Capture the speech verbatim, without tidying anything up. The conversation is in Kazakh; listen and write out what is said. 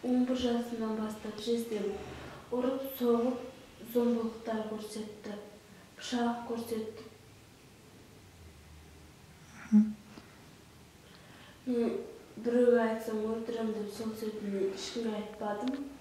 он bir жасымнан бастап жездем ұрып соғып зомбылықтар көрсетті, пышақ көрсетті. Мен біреуге айтсам өлтірем деп сол сөзімді ешкімге айтпадым.